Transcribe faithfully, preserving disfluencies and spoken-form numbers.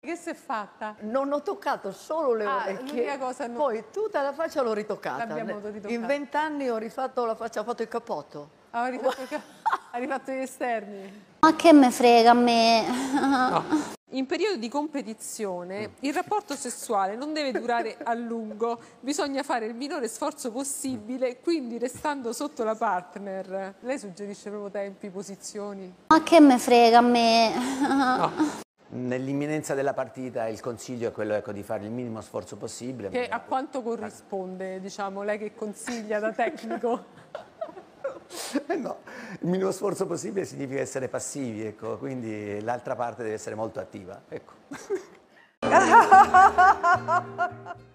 che si è fatta? Non ho toccato solo le Ah, orecchie, l'unica cosa no- poi tutta la faccia l'ho ritoccata. L'abbiamo ritoccata. In vent'anni ho rifatto la faccia, ho fatto il cappotto. Ha rifatto, il- ha rifatto gli esterni. Ma che me frega a me? In periodo di competizione il rapporto sessuale non deve durare a lungo, bisogna fare il minore sforzo possibile, quindi restando sotto la partner. Lei suggerisce proprio tempi, posizioni? Ma che me frega a me? Nell'imminenza della partita il consiglio è quello, ecco, di fare il minimo sforzo possibile. Che a quanto corrisponde, diciamo, lei che consiglia da tecnico? Eh no, il minimo sforzo possibile significa essere passivi, ecco, quindi l'altra parte deve essere molto attiva. Ecco.